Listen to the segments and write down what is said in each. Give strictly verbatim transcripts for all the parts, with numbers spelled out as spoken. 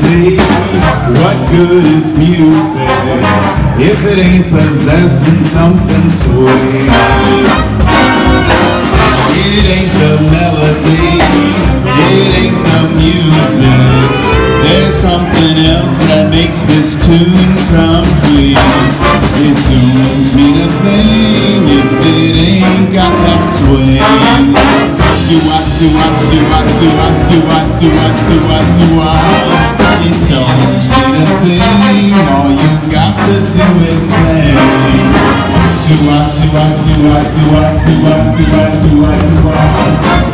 melody. What good is music if it ain't possessing something sweet? It ain't the melody, it ain't the music. There's something else that makes this tune complete. It don't mean a thing if it ain't got that swing. Do-wop, do-wop, do-wop, do-wop, do-wop, do-wop, do-wop, do-wop. It don't mean a thing, all you got to do is sing. Do-wop, do-wop, do-wop, do-wop, do-wop, do-wop, do-wop, do-wop.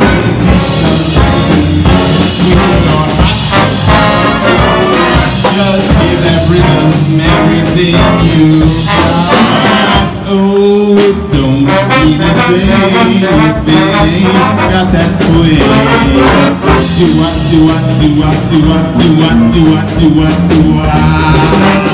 Just give that rhythm everything you got. Oh, it don't mean a thing if it ain't got that swing. Do what, do what, do what, do what, do what, do what, do what, do what.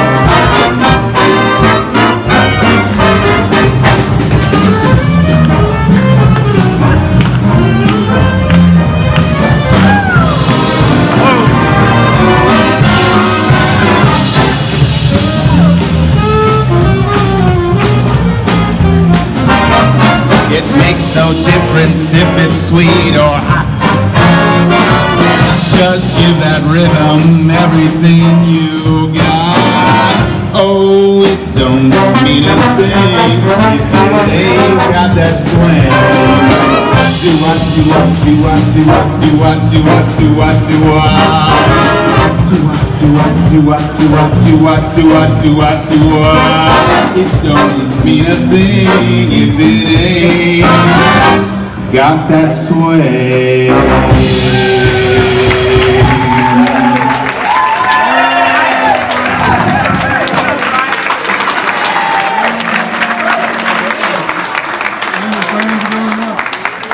It makes no difference if it's sweet or hot. Just give that rhythm everything you got. Oh, it don't mean a thing if it ain't got that swing. Do what, do what, do what, do what, do what, do what, do what, do what. Do what, do what, do what, do what, do what, do what, do what, do what. It don't mean a thing if it ain't got that sway.